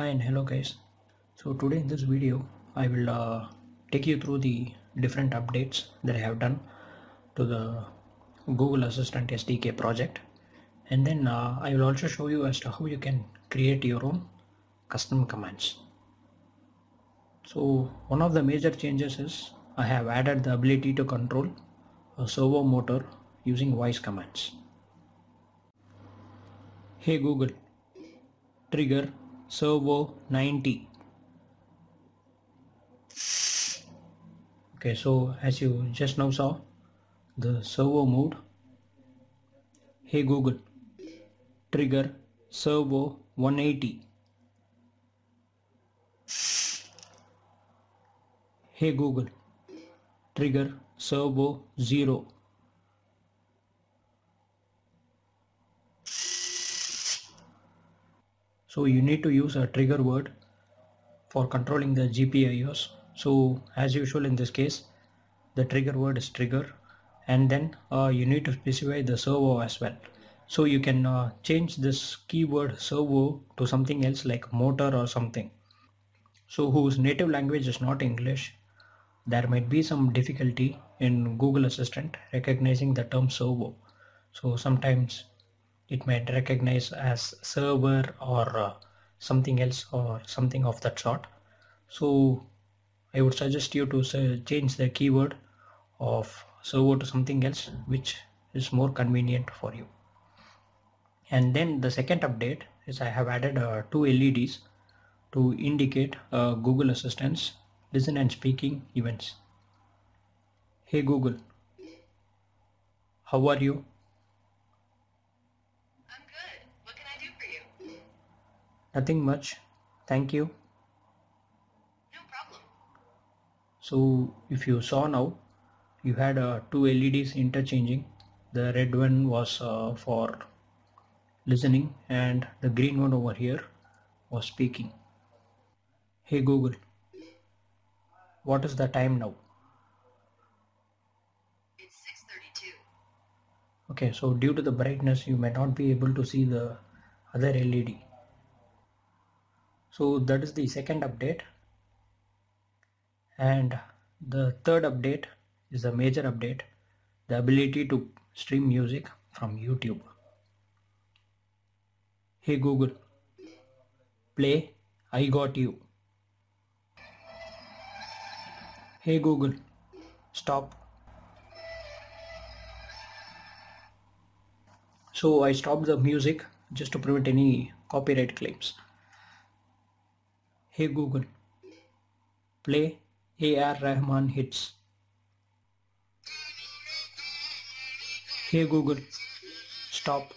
Hi and hello guys. So today in this video I will take you through the different updates that I have done to the Google Assistant SDK project, and then I will also show you as to how you can create your own custom commands. So one of the major changes is I have added the ability to control a servo motor using voice commands. Hey Google, trigger servo 90. Okay, so as you just now saw, the servo moved. Hey Google, trigger servo 180. Hey Google, trigger servo 0. So you need to use a trigger word for controlling the GPIOs. So as usual in this case, the trigger word is trigger, and then you need to specify the servo as well. So you can change this keyword servo to something else like motor or something. So whose native language is not English, there might be some difficulty in Google Assistant recognizing the term servo. So sometimes it might recognize as server or something else or something of that sort. So I would suggest you to change the keyword of servo to something else which is more convenient for you. And then the second update is I have added two LEDs to indicate Google Assistant's listen and speaking events. Hey Google, how are you? I'm good. What can I do for you? Nothing much, thank you. No problem. So if you saw now, you had two LEDs interchanging. The red one was for listening and the green one over here was speaking. Hey Google, what is the time now? It's 6:32. Okay, so due to the brightness you may not be able to see the other LED. So that is the second update, and the third update is a major update, the ability to stream music from YouTube. Hey Google, play I Got You. Hey Google, stop. So I stopped the music just to prevent any copyright claims. Hey Google, play A.R. Rahman hits. Hey Google, stop.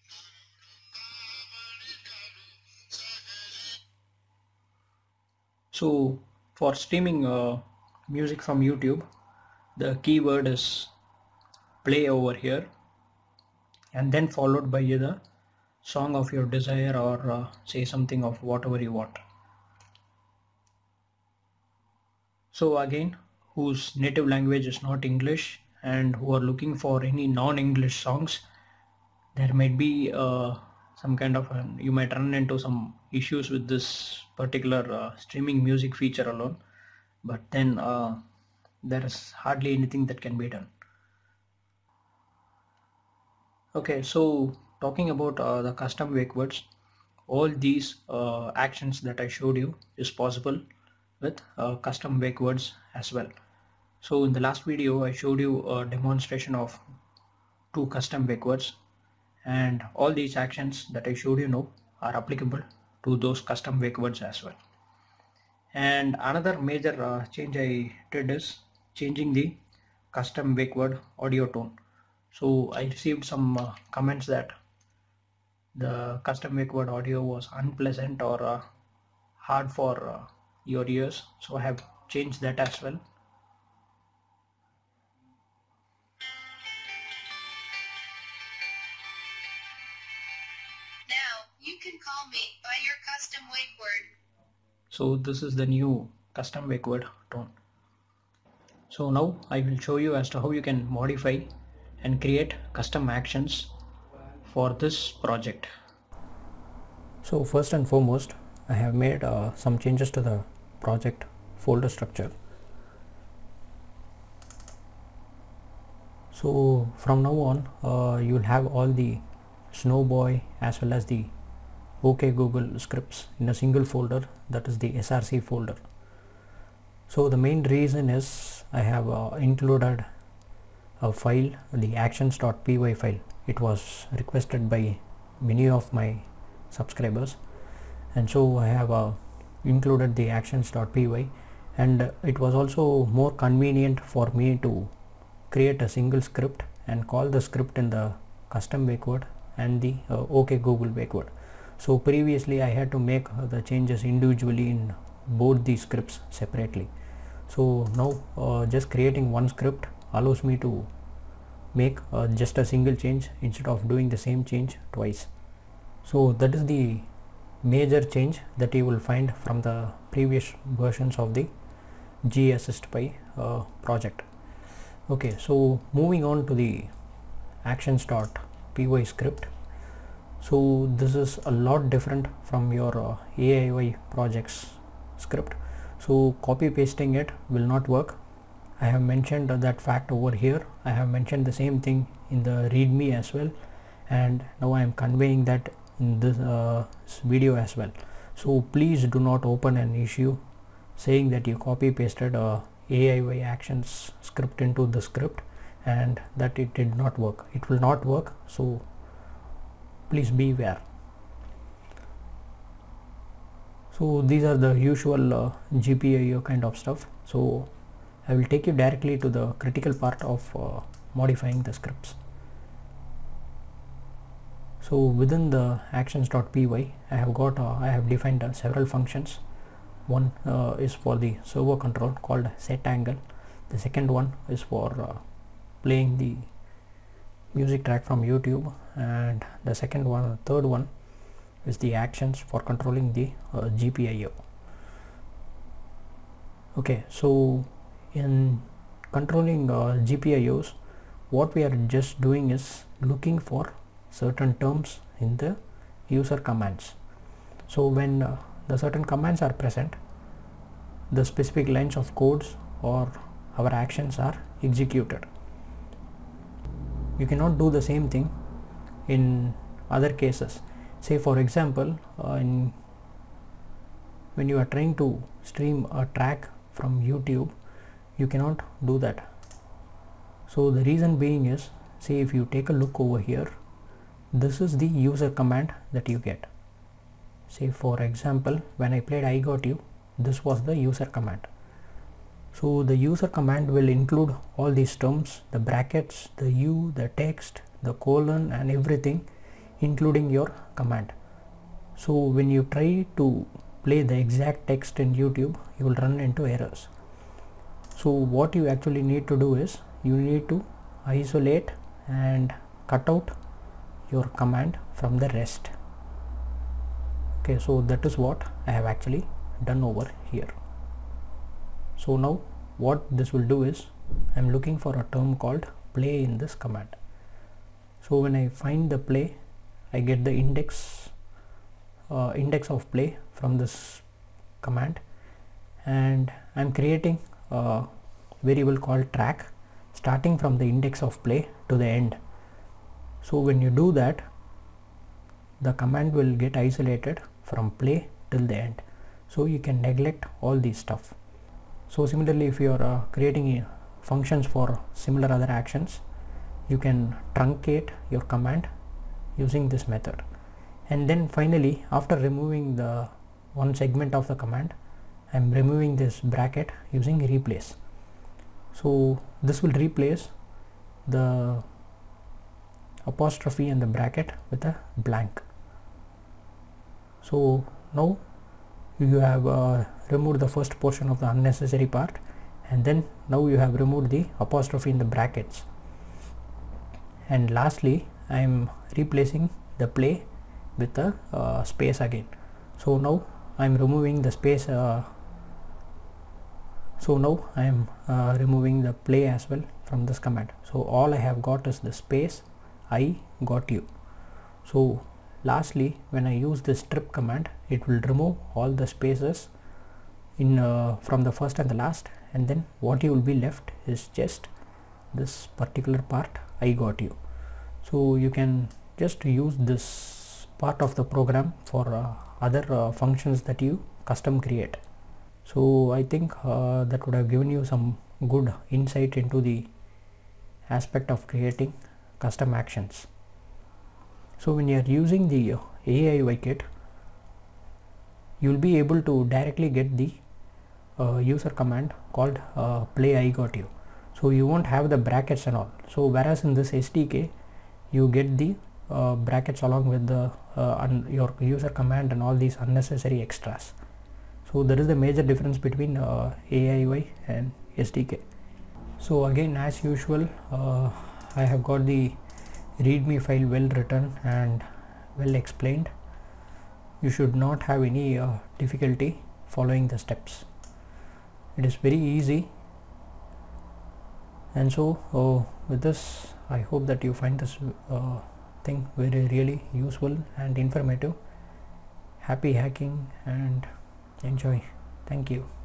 So for streaming music from YouTube, the keyword is play over here, and then followed by the song of your desire, or say something of whatever you want. So again, whose native language is not English and who are looking for any non-English songs, there might be some kind of you might run into some issues with this particular streaming music feature alone, but then there is hardly anything that can be done. Okay, so talking about the custom wake words, all these actions that I showed you is possible with custom wake words as well. So in the last video I showed you a demonstration of two custom wake words, and all these actions that I showed you now are applicable to those custom wake words as well. And another major change I did is changing the custom wake word audio tone. So I received some comments that the custom wake word audio was unpleasant or hard for your ears, so I have changed that as well. Now, you can call me by your custom wake word. So this is the new custom wake word tone. So now I will show you as to how you can modify and create custom actions for this project. So first and foremost, I have made some changes to the project folder structure. So from now on you will have all the Snowboy as well as the OK Google scripts in a single folder, that is the SRC folder. So the main reason is I have included a file, the actions.py file. It was requested by many of my subscribers, and so I have included the actions.py, and it was also more convenient for me to create a single script and call the script in the custom wake word and the OK Google wake word. So previously I had to make the changes individually in both the scripts separately. So now just creating one script allows me to make just a single change instead of doing the same change twice. So that is the major change that you will find from the previous versions of the GAssistPy project. Okay, so moving on to the actions.py script. So this is a lot different from your AIY projects script. So copy pasting it will not work. I have mentioned that fact over here. I have mentioned the same thing in the readme as well, and now I am conveying that in this video as well. So please do not open an issue saying that you copy pasted AIY actions script into the script and that it did not work. It will not work, so please beware. So these are the usual GPIO kind of stuff. So I will take you directly to the critical part of modifying the scripts. So within the actions.py I have defined several functions. One is for the servo control called set angle. The second one is for playing the music track from YouTube, and the third one is the actions for controlling the GPIO. Okay, so in controlling GPIOs, what we are just doing is looking for certain terms in the user commands. So when the certain commands are present, the specific lines of codes or our actions are executed. You cannot do the same thing in other cases. Say for example, when you are trying to stream a track from YouTube, you cannot do that. So the reason being is, say if you take a look over here, this is the user command that you get. Say for example, when I played I Got You, this was the user command. So the user command will include all these terms, the brackets, the U, the text, the colon and everything, including your command. So when you try to play the exact text in YouTube, you will run into errors. So what you actually need to do is, you need to isolate and cut out your command from the rest. Okay, so that is what I have actually done over here. So now what this will do is, I am looking for a term called play in this command. So when I find the play, I get the index of play from this command, and I am creating a variable called track starting from the index of play to the end. So when you do that, the command will get isolated from play till the end, so you can neglect all these stuff. So similarly, if you are creating functions for similar other actions, you can truncate your command using this method. And then finally, after removing the one segment of the command, I am removing this bracket using replace. So this will replace the apostrophe and the bracket with a blank. So now you have removed the first portion of the unnecessary part, and then now you have removed the apostrophe in the brackets. And lastly, I am replacing the play with a space again. So now I am removing the space. So now I am removing the play as well from this command. So all I have got is the space I got you. So lastly, when I use this strip command, it will remove all the spaces in from the first and the last, and then what you will be left is just this particular part, I got you. So you can just use this part of the program for other functions that you custom create. So I think that would have given you some good insight into the aspect of creating custom actions. So when you are using the AIUI kit, you will be able to directly get the user command called play I got you. So you won't have the brackets and all. So whereas in this SDK you get the brackets along with the your user command and all these unnecessary extras. So there is the major difference between AIUI and SDK. So again, as usual, I have got the readme file well written and well explained. You should not have any difficulty following the steps. It is very easy, and so with this I hope that you find this thing very really useful and informative. Happy hacking and enjoy. Thank you.